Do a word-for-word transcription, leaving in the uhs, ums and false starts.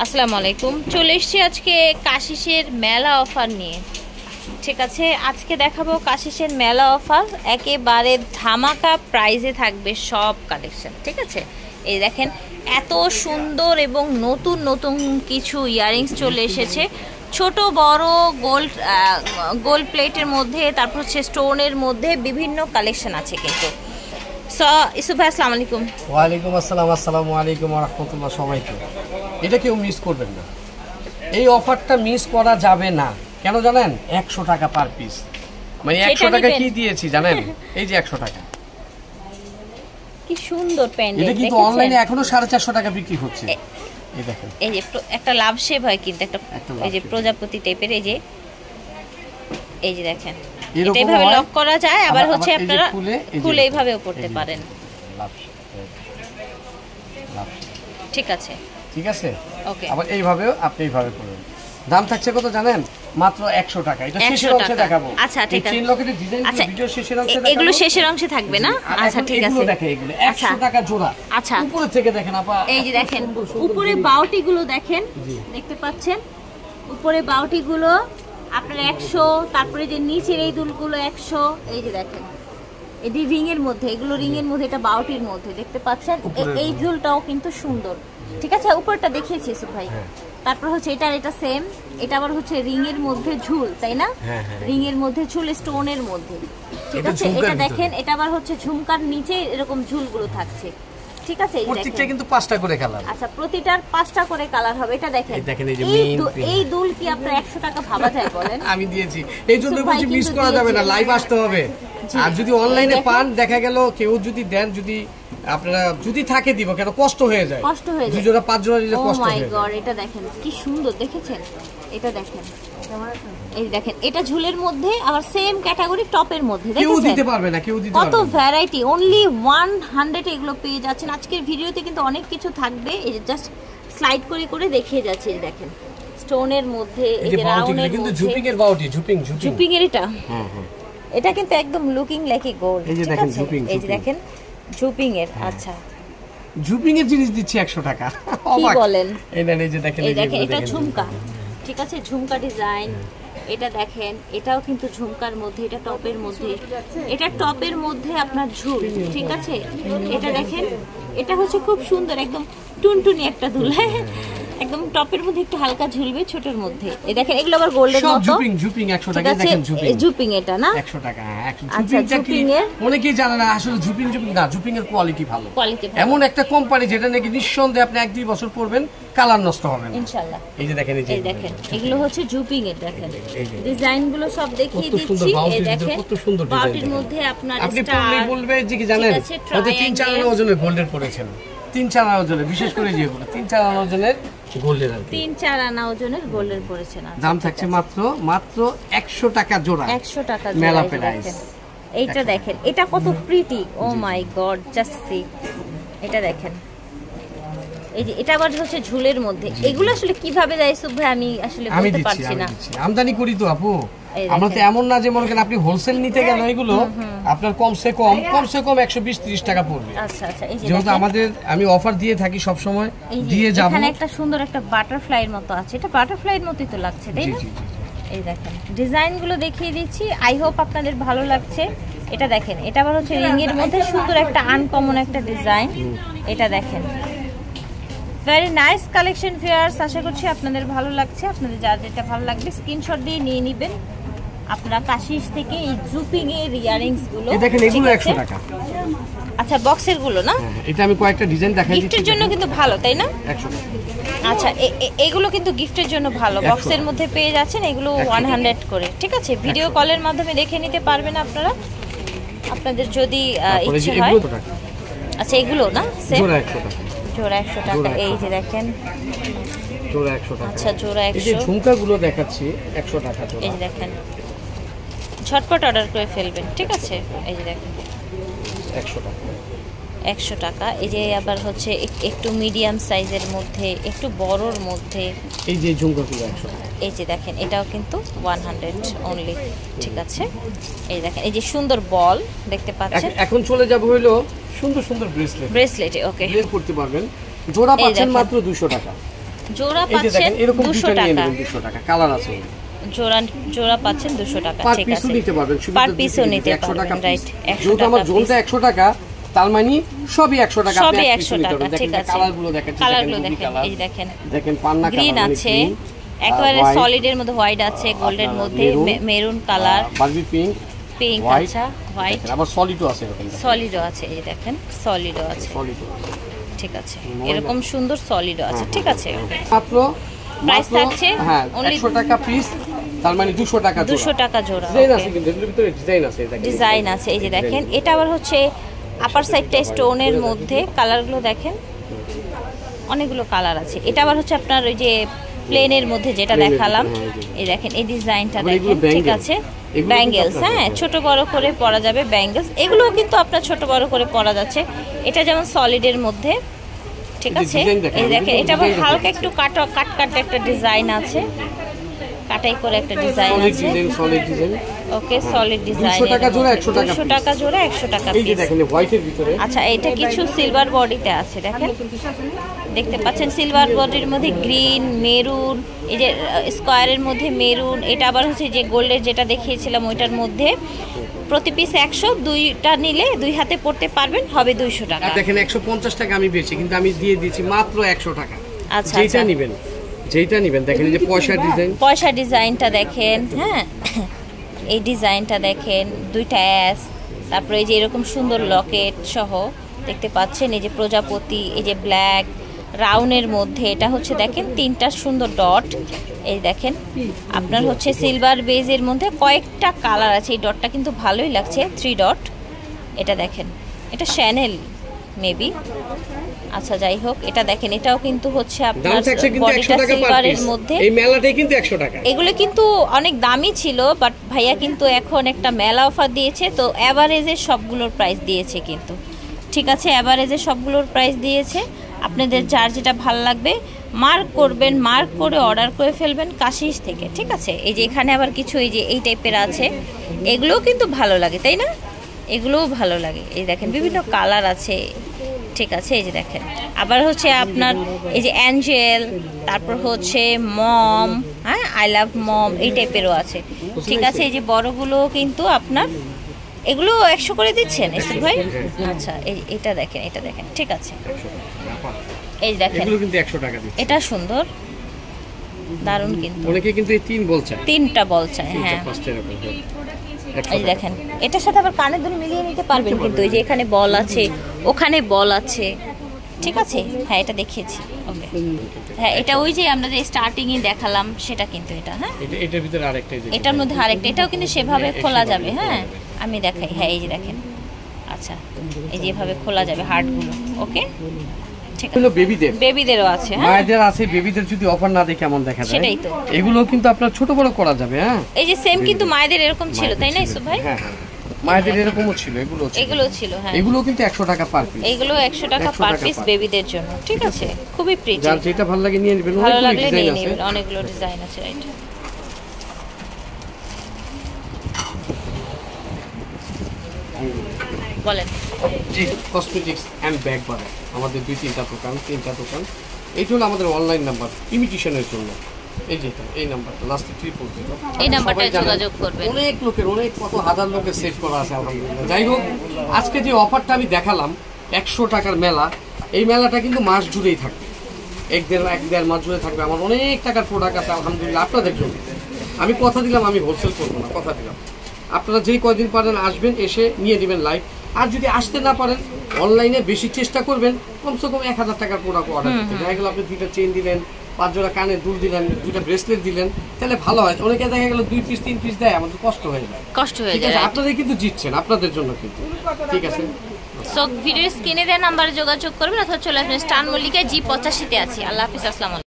আসসালামু আলাইকুম। চলে এসেছি আজকে কাশিসের মেলা অফার নিয়ে। ঠিক আছে, আজকে দেখাবো কাশিসের মেলা অফার, একেবারে ধামাকা প্রাইজে থাকবে সব কালেকশন। ঠিক আছে, এই দেখেন এত সুন্দর এবং নতুন নতুন কিছু ইয়াররিংস চলে এসেছে, ছোট বড় গোল্ড গোল্ড প্লেটের মধ্যে, তারপর হচ্ছে স্টোনের মধ্যে বিভিন্ন কালেকশন আছে কিন্তু। সো ইসু ভাই আসসালামু আলাইকুম। ওয়ালাইকুম আসসালাম। আসসালামু আলাইকুম ওয়া রাহমাতুল্লাহ। সবাইকে এটা কেউ মিস করবেন না, এই অফারটা মিস করা যাবে না। কেন জানেন? একশো টাকা পার পিস, মানে একশো টাকা কি দিয়েছি জানেন? এই যে একশো টাকা, কি সুন্দর প্যান্ডেল। এটা কিন্তু অনলাইনে এখনো সাড়ে চারশো টাকা বিক্রি হচ্ছে। এই দেখেন, এই যে একটা লাভ শেপ হয় কিন্তু একটা, এই যে প্রজাপতি টাইপের, এই যে এই যে দেখেন এটা এইভাবে লক করা যায়, আবার হচ্ছে আপনারা খুলে এইভাবেও পড়তে পারেন। ঠিক আছে, ঠিক আছে, ওকে। আবার এইভাবেও আপনি এইভাবে করবেন। দাম থাকছে কত জানেন? মাত্র একশো টাকা। এটা শেষের অংশে দেখাবো। আচ্ছা ঠিক আছে, চেইন লকেটের ডিজাইনগুলো ভিডিও শেষের অংশে দেখাবো। এগুলো শেষের অংশে থাকবে না? আচ্ছা ঠিক আছে, এগুলো দেখেন, এগুলো একশো টাকা জোড়া। আচ্ছা, উপরে থেকে দেখেন আপা, এই যে দেখেন উপরে বাউটি গুলো দেখেন, দেখতে পাচ্ছেন উপরে বাউটি গুলো আপনার একশো, তারপরে যে নিচের এই দুলগুলো একশো, এই যে দেখেন এটি রিং এর মধ্যে, এগুলো রিং এর মধ্যে, এটা বাউটির মধ্যে দেখতে পাচ্ছেন। এই ঝুলটাও কিন্তু সুন্দর। ঠিক আছে, উপরটা দেখিয়েছি ইসু ভাই। তারপর হচ্ছে এটা এটা সেম, এটা আবার হচ্ছে রিং এর মধ্যে ঝুল, তাই না? রিং এর মধ্যে ঝুল, স্টোনের মধ্যে। ঠিক আছে, এটা দেখেন এটা আবার হচ্ছে ঝুমকার নিচে এরকম ঝুলগুলো থাকছে। ঠিক আছে, এই দেখেন প্রত্যেকটা কিন্তু পাঁচটা করে কালার। আচ্ছা, প্রতিটার পাঁচটা করে কালার হবে। এটা দেখেন, এই দেখেন, এই যে এই দুল কি আপনার একশো টাকা ভাবা যায় বলেন? আমি দিয়েছি, এই জন্য বলছি মিস করা যাবে না, লাইভ আসতে হবে। আর যদি অনলাইনে পান, দেখা গেল কেউ যদি দেন, যদি আপনারা যদি থাকে দিব, কেন কষ্ট হয়ে যায়, কষ্ট হয়ে যায়, দুই জোড়া পাঁচ জোড়া দিলে কষ্ট হয়ে যায়। ও মাই গড, এটা দেখেন কি সুন্দর, দেখেছেন? এটা দেখেন, এই দেখেন এটা ঝুলের মধ্যে, আবার সেম ক্যাটাগরি টপের মধ্যে, দেখেন কেউ দিতে পারবে না, কেউ দিতে পারবে না। কত ভ্যারাইটি, অনলি একশো এগুলো পেয়ে যাচ্ছেন। আজকের ভিডিওতে কিন্তু অনেক কিছু থাকবে, এই যে জাস্ট স্লাইড করে করে দেখিয়ে যাচ্ছে। এই দেখেন স্টোনের মধ্যে, এই যে রাউন্ডের কিন্তু ঝুপিং এর বাউটি, ঝুপিং ঝুপিং ঝুপিং এর এটা, হ্যাঁ হ্যাঁ, এটা কিন্তু একদম লুকিং লাইক এ গোল্ড। এই যে দেখেন ঝুপিং, এই যে দেখেন ঝুপিং এর। আচ্ছা, ঝুপিং এর জিনিস দিচ্ছি একশো টাকা, কি বলেন? এই না, এই যে দেখেন, এই দেখেন এটা ঝুমকা। ঠিক আছে, ঝুমকা ডিজাইন। এটা দেখেন, এটাও কিন্তু ঝুমকার মধ্যে, এটা টপের মধ্যে, এটা টপের মধ্যে আপনার ঝুল। ঠিক আছে, এটা দেখেন এটা হচ্ছে খুব সুন্দর, একদম টুনটুনি একটা দুল, একদম টপের মধ্যে একটু হালকা ঝুলবে, ছোটর মধ্যে। এই দেখেন এগুলো আবার গোল্ডের মতো। ঝুপিং ঝুপিং একশো টাকা, দেখেন ঝুপিং ঝুপিং এটা না একশো টাকা। আচ্ছা, ঝুপিং এর অনেকেই জানে না আসলে ঝুপিং ঝুপিং না, ঝুপিং এর কোয়ালিটি ভালো, কোয়ালিটি এমন একটা কোম্পানি যেটা নাকি নিঃসন্দেহে আপনি এক দুই বছর পরবেন, কালার নষ্ট হবে না ইনশাআল্লাহ। এই যে দেখেন, এই দেখেন এগুলো হচ্ছে ঝুপিং এর, দেখেন ডিজাইন গুলো সব দেখিয়ে দিচ্ছি। এই দেখেন কত সুন্দর ডিজাইন, বাউটির মধ্যে আপনার স্টার বলবে যে কি জানেন, হয়তো তিন চার আনা ওজনের গোল্ডের পড়েছেন, তিন চার আনা ওজনের, বিশেষ করে যেগুলো তিন চার আনা ওজনের গোল্ডের, আর তিন চার আনা ওজনের গোল্ডের পড়েছে না। দাম থাকছে মাত্র মাত্র একশো টাকা জোড়া, একশো টাকা মেলা প্রাইস। এইটা দেখেন এটা কত pretty, oh my God, just see. এটা দেখেন, এই যে এটা আবার হচ্ছে ঝুলের মধ্যে। এগুলো আসলে কিভাবে দেয় সুব ভাই, আমি আসলে বলতে পারছি না, আমদানি করি তো আপু, আমরা তো এমন না যে মনে করেন আপনি হোলসেল নিতে গেলে এগুলো আপনার কমসে কম কমসে কম একশো বিশ ত্রিশ টাকা পড়বে। আচ্ছা আচ্ছা, এই যে যেহেতু আমাদের আমি অফার দিয়ে থাকি সব সময়, দিয়ে যাব। এখানে একটা সুন্দর একটা বাটারফ্লাই এর মতো আছে, এটা বাটারফ্লাই এর মতই তো লাগছে, তাই না? এই দেখেন ডিজাইন গুলো দেখিয়ে দিচ্ছি, আই হোপ আপনাদের ভালো লাগছে। এটা দেখেন, এটা আবার হচ্ছে রিং এর মধ্যে সুন্দর একটা আনকমন একটা ডিজাইন। এটা দেখেন ভেরি নাইস কালেকশন ভিউয়ার্স, আশা করছি আপনাদের ভালো লাগছে। আপনাদের যা যেটা ভালো লাগবে স্ক্রিনশট দিয়ে নিয়ে নেবেন। আপনারা কাশিস থেকে এই ঝুপিং এর ইয়ারিংস গুলো দেখেন, এগুলো একশো টাকা। আচ্ছা, বক্সের গুলো না, এটা আমি কয়েকটা ডিজাইন দেখাই দিচ্ছি, গিফটের জন্য কিন্তু ভালো, তাই না? একশো টাকা। আচ্ছা, এগুলো কিন্তু গিফটের জন্য ভালো, বক্সের মধ্যে পেয়ে যাচ্ছেন এগুলো একশো করে। ঠিক আছে, ভিডিও কলের মাধ্যমে দেখে নিতে পারবেন আপনারা, আপনাদের যদি ইচ্ছে হয়। আচ্ছা, এগুলো না সেম জোড়া একশো টাকা, জোড়া একশো টাকা। এই যে দেখেন জোড়া একশো টাকা। আচ্ছা, জোড়া একশো। এই যে ঝুমকাগুলো দেখাচ্ছি একশো টাকা জোড়া। এই যে দেখেন, ঝটপট অর্ডার করে ফেলবেন। ঠিক আছে, এই যে দেখেন একশো টাকা, একশো টাকা। এই যে আবার হচ্ছে একটু মিডিয়াম সাইজের মধ্যে, একটু বড়র মধ্যে, এই যে ঝুমকাগুলো একশো টাকা। এই যে দেখেন এটাও কিন্তু একশো অনলি। ঠিক আছে, এই দেখেন এই যে সুন্দর বল দেখতে পাচ্ছেন। এখন চলে যাব হইলো সুন্দর সুন্দর ব্রেসলেট, ব্রেসলেটে ওকে বের করতে পারবেন, জোড়া পাচ্ছেন মাত্র দুইশো টাকা। জোড়া পাচ্ছেন দুশো টাকা। দুশো টাকা কালার আছে, জোড়া জোড়া পাচ্ছেন দুশো টাকা। ঠিক আছে, নিতে পারবেন, পার পিসও নিতে পারবেন, রাইট। একশো টাকা আমার জোনটা একশো টাকা, তার মানে সবই একশো টাকা, সবই একশো টাকা। ঠিক আছে, কালারগুলো দেখেন, কালারগুলো দেখেন, এই দেখেন দেখেন পান্না কালার গ্রিন আছে, একেবারে সলিডের মধ্যে হোয়াইট আছে, গোল্ডের মধ্যে maroon colour, Barbie pink, pink আচ্ছা হোয়াইট, আবার সলিডও আছে, এরকম সলিডও আছে, এই দেখেন সলিডও আছে, সলিডও ঠিক আছে, এরকম সুন্দর সলিডও আছে। ঠিক আছে, মাত্র প্রাইস থাকছে হ্যাঁ একশো টাকা পিস, তার মানে দুশো টাকা জোড়া, দুশো টাকা জোড়া। ডিজাইন আছে, কিন্তু এর ভিতরে ডিজাইন আছে, দেখেন ডিজাইন আছে, এই যে দেখেন এটা আবার হচ্ছে আপার সাইডটা স্টোনের মধ্যে, কালারগুলো দেখেন অনেকগুলো কালার আছে। এটা আবার হচ্ছে আপনার ওই যে প্লেনের মধ্যে যেটা দেখালাম, এই দেখেন এই ডিজাইনটা দেখেন, ঠিক আছে, ব্যাঙ্গেলস, হ্যাঁ ছোট বড় করে পরা যাবে ব্যাঙ্গেলস, এগুলো কিন্তু আপনার ছোট বড় করে পরা যাচ্ছে। এটা যেমন সলিডের মধ্যে, ঠিক আছে, এই দেখেন এটা আবার হালকা একটু কাট কাট কাট একটা ডিজাইন আছে, কাটাই করে একটা ডিজাইন আছে, solid design, okay solid design, দুশো টাকা জোড়া, একশো টাকা দুশো টাকা জোড়া, একশো টাকা পিস। এই যে দেখেন হোয়াইটের ভিতরে, আচ্ছা এটা কিছু সিলভার বডিতে আছে, দেখেন দেখতে পাচ্ছেন সিলভার বডির মধ্যে গ্রিন মেরুন, এই যে স্কয়ারের মধ্যে মেরুন, এটা আবার হচ্ছে যে গোল্ডের যেটা দেখিয়েছিলাম ওইটার মধ্যে। প্রতি পিস একশো, দুইটা নিলে দুই হাতে পড়তে পারবেন, হবে দুইশো টাকা। দেখেন একশো পঞ্চাশ টাকা আমি বেচি, কিন্তু আমি দিয়ে দিয়েছি মাত্র একশো টাকা। আচ্ছা যেটা নেবেন যেটা নেবেন দেখেন, এই যে পয়সা ডিজাইন, পয়সা ডিজাইনটা দেখেন, হ্যাঁ এই ডিজাইনটা দেখেন, দুইটা অ্যাস, তারপরে এই যে এরকম সুন্দর লকেট সহ দেখতে পাচ্ছেন, এই যে প্রজাপতি, এই যে ব্ল্যাক রাউন্ডের মধ্যে, এটা হচ্ছে দেখেন তিনটা সুন্দর ডট, এই দেখেন আপনার হচ্ছে সিলভার বেজের মধ্যে কয়েকটা কালার আছে, এই ডটটা কিন্তু ভালোই লাগছে, থ্রি ডট, এটা দেখেন এটা শ্যানেল মেবি, আচ্ছা যাই হোক এটা দেখেন, এটাও কিন্তু হচ্ছে আপনার বডিটা সিলভারের মধ্যে, এই মেলাটাই কিন্তু একশো টাকা। এগুলো কিন্তু অনেক দামি ছিল, বাট ভাইয়া কিন্তু এখন একটা মেলা অফার দিয়েছে, তো এভারেজের সবগুলোর প্রাইস দিয়েছে কিন্তু, ঠিক আছে, এভারেজের সবগুলোর প্রাইস দিয়েছে। আপনাদের যার যেটা ভাল লাগবে মার্ক করবেন, মার্ক করে অর্ডার করে ফেলবেন কাশিস থেকে, ঠিক আছে। এই যে এখানে আবার কিছু এই যে এই টাইপের আছে, এগুলোও কিন্তু ভালো লাগে, তাই না, এগুলোও ভালো লাগে, এই দেখেন বিভিন্ন কালার আছে, ঠিক আছে, এই যে দেখেন আবার হচ্ছে আপনার এই যে অ্যাঞ্জেল, তারপর হচ্ছে মম, হ্যাঁ আই লাভ মম, এই টাইপেরও আছে, ঠিক আছে। এই যে বড়গুলো কিন্তু আপনার এগুলো একশো করে দিচ্ছেন এসব ভাই, আচ্ছা এই এটা দেখেন, এটা দেখেন, ঠিক আছে, এই দেখেন এগুলো কিন্তু একশো টাকা দিচ্ছে, এটা সুন্দর দারুণ, কিন্তু অনেকে কিন্তু এই তিন বল চায়, তিনটা বল চায়, হ্যাঁ এই দেখেন এটার সাথে আবার কানের দুল মিলিয়ে নিতে পারবেন, কিন্তু এই যে এখানে বল আছে, ওখানে বল আছে, ঠিক আছে, হ্যাঁ এটা দেখিয়েছি, ওকে হ্যাঁ এটা ওই যে আমরা যে স্টার্টিং এ দেখালাম সেটা, কিন্তু এটা হ্যাঁ এটার ভিতরে আরেকটা, এটার মধ্যে আরেকটা, এটাও কিন্তু সেভাবে খোলা যাবে, হ্যাঁ আমি দেখাই, হ্যাঁ এই যে দেখেন, আচ্ছা এই যে এভাবে খোলা যাবে হার্টগুলো, ওকে ঠিক আছে, বেবিদের বেবিদেরও আছে, হ্যাঁ মায়েদের আছে, বেবিদের যদি অফার না দেখে কেমন দেখা যায়, সেটাই তো, এগুলো কিন্তু আপনার ছোট বড় করা যাবে, হ্যাঁ এই যে সেম কিন্তু মায়েদের এরকম ছিল, তাই না ইসুফ ভাই, হ্যাঁ মায়েদের এরকমও ছিল, এগুলো এগুলো ছিল, হ্যাঁ এগুলো কিন্তু একশো টাকা পার পিস, এগুলো একশো টাকা পার পিস বেবিদের জন্য, ঠিক আছে, খুবই প্রিটি, যার যেটা ভালো লাগে নিয়ে নেবেন, ভালো লাগলে নিয়ে নেবেন, অনেকগুলো ডিজাইন আছে, রাইট। বলেন জি কসমেটিক্স এন্ড ব্যাগ বারে আমাদের দুই তিনটা দোকান, তিনটা দোকান, এইটা হলো আমাদের অনলাইন নাম্বার ইমিটেশনের জন্য, এই যেটা এই নাম্বারটা লাস্টে ট্রিপল জিরো, এই নাম্বারটায় যোগাযোগ করবেন, অনেক লোকের অনেক কত হাজার লোকের সেভ করা আছে আলহামদুলিল্লাহ। যাই হোক আজকে যে অফারটা আমি দেখালাম একশো টাকার মেলা, এই মেলাটা কিন্তু মাস জুড়েই থাকবে, এক দেড় এক দেড় মাস জুড়ে থাকবে, আমার অনেক টাকার প্রোডাক্ট আছে আলহামদুলিল্লাহ আপনাদের জন্য, আমি কথা দিলাম আমি হোলসেল করবো না, কথা দিলাম আপনারা যেই কয়দিন পারেন আসবেন, এসে নিয়ে নেবেন লাইভ, আর যদি আসতে না পারেন অনলাইনে বেশি চেষ্টা করবেন, কমসে কম এক হাজার টাকার প্রোডাক্ট অর্ডার করতে, দেখা গেল আপনি দুইটা চেন দিলেন, পাঁচ জোড়া কানের দুল দিলেন, দুইটা ব্রেসলেট দিলেন, তাহলে ভালো হয়। অনেকে দেখা গেল দুই পিস তিন পিস দেয়, আমাদের কষ্ট হয়ে যায়, কষ্ট হয়ে যায়, আপনাদের কিন্তু জিতছেন, আপনাদের জন্য কিন্তু, ঠিক আছে। সো ভিডিও স্ক্রিনে দেওয়া নাম্বারে যোগাযোগ করবেন অথবা চলে আসবেন স্টান মল্লিকা জি পঁচাশিতে আছি। আল্লাহ হাফিজ, আসসালামু আলাইকুম।